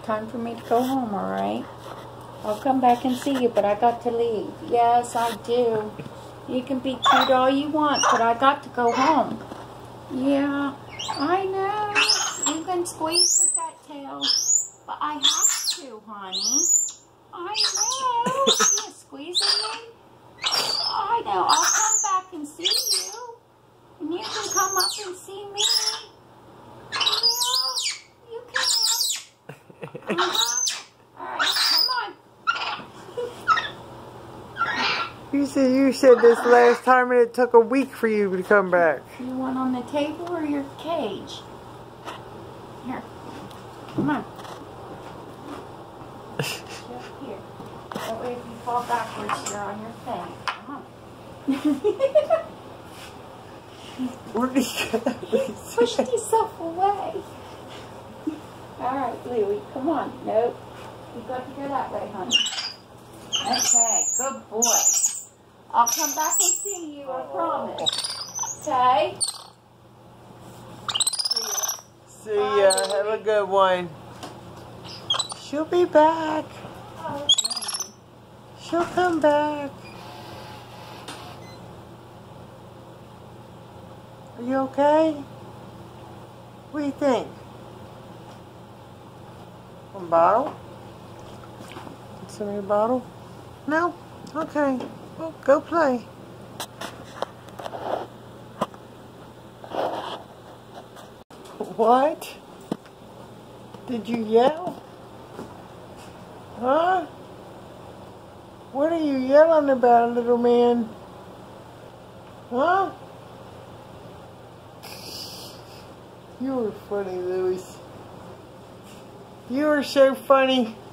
time for me to go home, alright? I'll come back and see you, but I got to leave. Yes, I do. You can be cute all you want, but I got to go home. Yeah, I know. You can squeeze with that tail, but I have to, honey. I know. You're squeezing me? I know. I'll come back and see you. And you can come up and see me. Yeah, you can. Alright, come on. You said this last time and it took a week for you to come back. You want on the table or your cage? Here. Come on. Just here. That way if you fall backwards, you're on your face. Come on. Where did he go? He pushed himself away. Alright, Louie, come on. Nope. You've got to go that way, honey. Okay, good boy. I'll come back and see you, I promise. Okay? See ya. Have a good one. She'll be back. Oh, okay. She'll come back. Are you okay? What do you think? A bottle? Some of your bottle? No? Okay. Well, go play. What? Did you yell? Huh? What are you yelling about, little man? Huh? You were funny, Louie. You were so funny.